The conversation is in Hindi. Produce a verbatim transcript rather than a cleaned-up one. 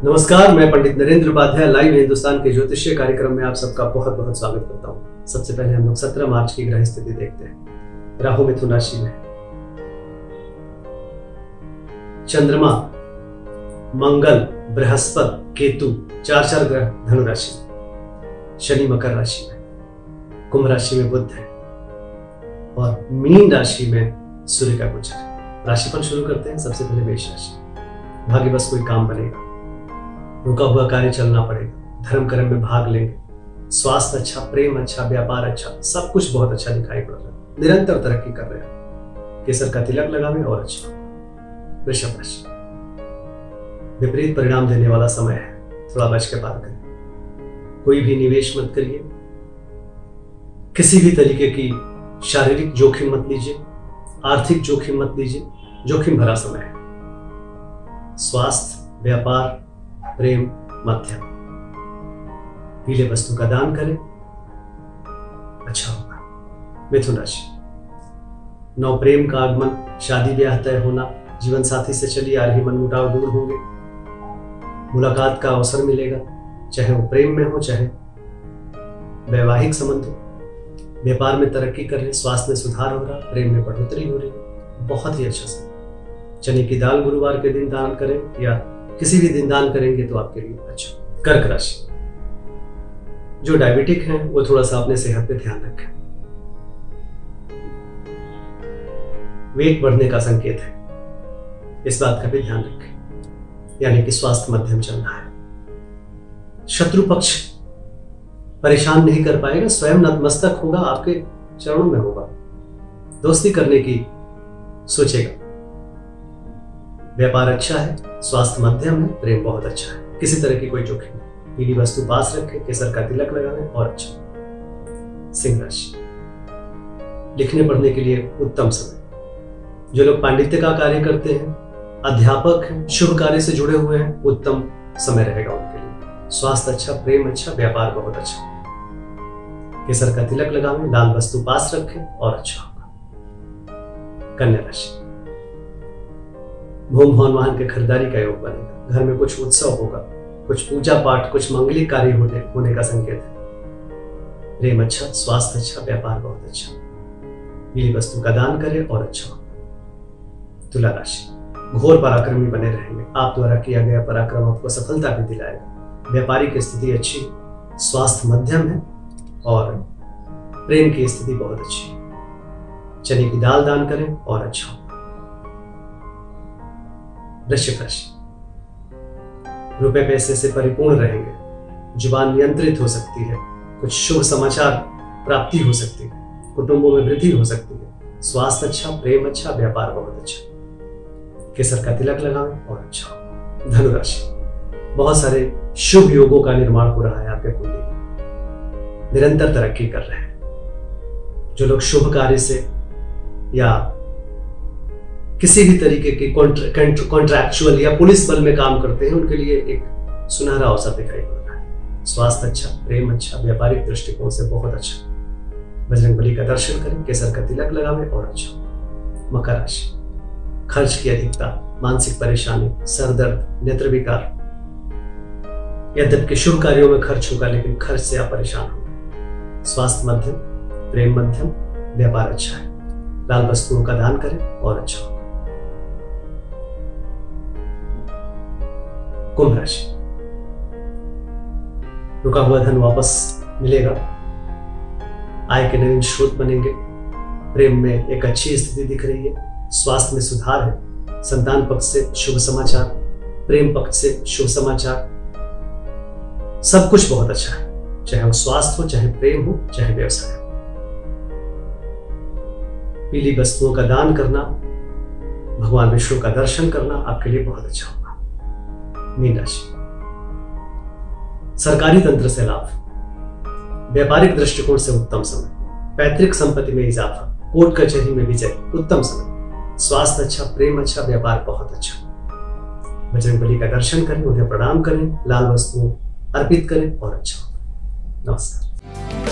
नमस्कार, मैं पंडित नरेंद्र उपाध्याय लाइव हिंदुस्तान के ज्योतिषीय कार्यक्रम में आप सबका बहुत बहुत स्वागत करता हूँ। सबसे पहले हम लोग सत्रह मार्च की ग्रह स्थिति देखते हैं। राहु मिथुन राशि में, चंद्रमा, मंगल, बृहस्पति, केतु चार चार ग्रह धनु राशि में, शनि मकर राशि में, कुंभ राशि में बुध है और मीन राशि में सूर्य का गोचर है। राशिफल शुरू करते हैं। सबसे पहले मेष राशि। भाग्य बस कोई काम बनेगा, रुका हुआ कार्य चलना पड़ेगा, धर्म कर्म में भाग लेंगे, स्वास्थ्य अच्छा, प्रेम अच्छा, व्यापार अच्छा, सब कुछ बहुत अच्छा दिखाई पड़ रहा है। निरंतर तरक्की कर रहे हैं। केसर का तिलक लगावे और अच्छा। वृषभ राशि, विपरीत परिणाम देने वाला समय है, थोड़ा बच के पार करें। कोई भी निवेश मत करिए, किसी भी तरीके की शारीरिक जोखिम मत लीजिए, आर्थिक जोखिम मत लीजिए, जोखिम भरा समय है। स्वास्थ्य, व्यापार, प्रेम मध्यम। पीले वस्तु का दान करें, अच्छा होगा। मिथुन राशि, नव प्रेम का आगमन, शादी ब्याह तय होना, जीवन साथी से चली आ रही मनमुटाव दूर होंगे, मुलाकात का अवसर मिलेगा, चाहे वो प्रेम में हो चाहे वैवाहिक संबंध हो। व्यापार में तरक्की कर रहे, स्वास्थ्य में सुधार हो रहा, प्रेम में बढ़ोतरी हो रही, बहुत ही अच्छा समय। चने की दाल गुरुवार के दिन दान करें या किसी भी दिन दान करेंगे तो आपके लिए अच्छा। कर्क राशि, जो डायबिटिक हैं वो थोड़ा सा अपने सेहत पे ध्यान रखें। वेट बढ़ने का संकेत है, इस बात का भी ध्यान रखें, यानी कि स्वास्थ्य मध्यम चल रहा है। शत्रु पक्ष परेशान नहीं कर पाएगा, स्वयं नतमस्तक होगा, आपके चरणों में होगा, दोस्ती करने की सोचेगा। व्यापार अच्छा है, स्वास्थ्य मध्यम है, प्रेम बहुत अच्छा है, किसी तरह की कोई जोखिम नहीं। पीली वस्तु पास रखें, केसर का तिलक लगावें और अच्छा। सिंह राशि, लिखने पढ़ने के लिए उत्तम समय। जो लोग पांडित्य का कार्य करते हैं, अध्यापक हैं, शुभ कार्य से जुड़े हुए हैं, उत्तम समय रहेगा उनके लिए। स्वास्थ्य अच्छा, प्रेम अच्छा, व्यापार बहुत अच्छा। केसर का तिलक लगावें, लाल वस्तु पास रखें और अच्छा होगा। कन्या राशि, भूम भवन वाहन के खरीदारी का योग बनेगा, घर में कुछ उत्सव होगा, कुछ पूजा पाठ, कुछ मांगलिक कार्य होने होने का संकेत है। प्रेम अच्छा, स्वास्थ्य अच्छा, व्यापार बहुत अच्छा। पीली वस्तु का दान करें और अच्छा होगा। तुला राशि, घोर पराक्रमी बने रहेंगे, आप द्वारा किया गया पराक्रम आपको सफलता भी दिलाएगा। व्यापारिक स्थिति अच्छी, स्वास्थ्य मध्यम है और प्रेम की स्थिति बहुत अच्छी है। चने की दाल दान करें और अच्छा होगा। वृश्चिक राशि, रुपए पैसे से परिपूर्ण रहेंगे, जुबान नियंत्रित हो सकती है, कुछ शुभ समाचार प्राप्ति हो सकती है, कुटुंबों में वृद्धि हो सकती है। स्वास्थ्य अच्छा, प्रेम अच्छा, व्यापार बहुत अच्छा। केसर का तिलक लगावें और अच्छा। धनु राशि, बहुत सारे शुभ योगों का निर्माण हो रहा है आपके कुंडली में, निरंतर तरक्की कर रहे हैं। जो लोग शुभ कार्य से या किसी भी तरीके के कॉन्ट्रैक्चुअल या पुलिस बल में काम करते हैं, उनके लिए एक सुनहरा अवसर दिखाई पड़ रहा है। स्वास्थ्य अच्छा, प्रेम अच्छा, व्यापारिक दृष्टिकोण से बहुत अच्छा। बजरंगबली का दर्शन करें, केसर का तिलक लगावें और अच्छा। मकर राशि, खर्च की अधिकता, मानसिक परेशानी, सरदर्द, नेत्र विकार। यद्यपि शुभ कार्यों में खर्च होगा लेकिन खर्च से आप परेशान होंगे। स्वास्थ्य मध्यम, प्रेम मध्यम, व्यापार अच्छा है। लाल वस्तुओं का दान करें और अच्छा होगा। कुंभ राशि, रुका हुआ धन वापस मिलेगा, आय के नवीन स्रोत बनेंगे, प्रेम में एक अच्छी स्थिति दिख रही है, स्वास्थ्य में सुधार है, संतान पक्ष से शुभ समाचार, प्रेम पक्ष से शुभ समाचार, सब कुछ बहुत अच्छा है, चाहे वो स्वास्थ्य हो, चाहे प्रेम हो, चाहे व्यवसाय हो। पीली वस्तुओं का दान करना, भगवान विष्णु का दर्शन करना आपके लिए बहुत अच्छा होगा। मीन राशि, सरकारी तंत्र से लाभ, व्यापारिक दृष्टिकोण से उत्तम समय, पैतृक संपत्ति में इजाफा, कोर्ट कचहरी में विजय, उत्तम समय। स्वास्थ्य अच्छा, प्रेम अच्छा, व्यापार बहुत अच्छा। बजरंगबली का दर्शन करें, उन्हें प्रणाम करें, लाल वस्तुओं अर्पित करें और अच्छा होगा। नमस्कार।